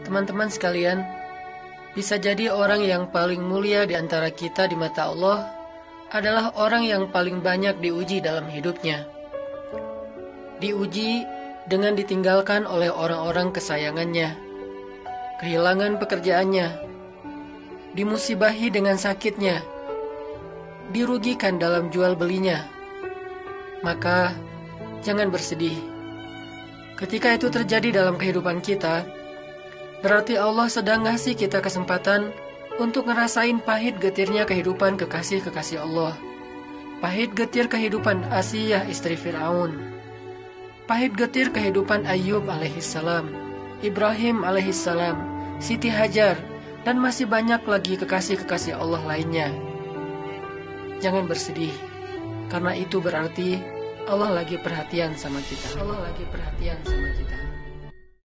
Teman-teman sekalian, bisa jadi orang yang paling mulia di antara kita di mata Allah adalah orang yang paling banyak diuji dalam hidupnya. Diuji dengan ditinggalkan oleh orang-orang kesayangannya, kehilangan pekerjaannya, dimusibahi dengan sakitnya, dirugikan dalam jual belinya. Maka jangan bersedih. Ketika itu terjadi dalam kehidupan kita, berarti Allah sedang ngasih kita kesempatan untuk ngerasain pahit getirnya kehidupan kekasih-kekasih Allah. Pahit getir kehidupan Asiyah istri Fir'aun. Pahit getir kehidupan Ayyub alaihissalam, Ibrahim alaihissalam, Siti Hajar, dan masih banyak lagi kekasih-kekasih Allah lainnya. Jangan bersedih, karena itu berarti Allah lagi perhatian sama kita. Allah lagi perhatian sama kita.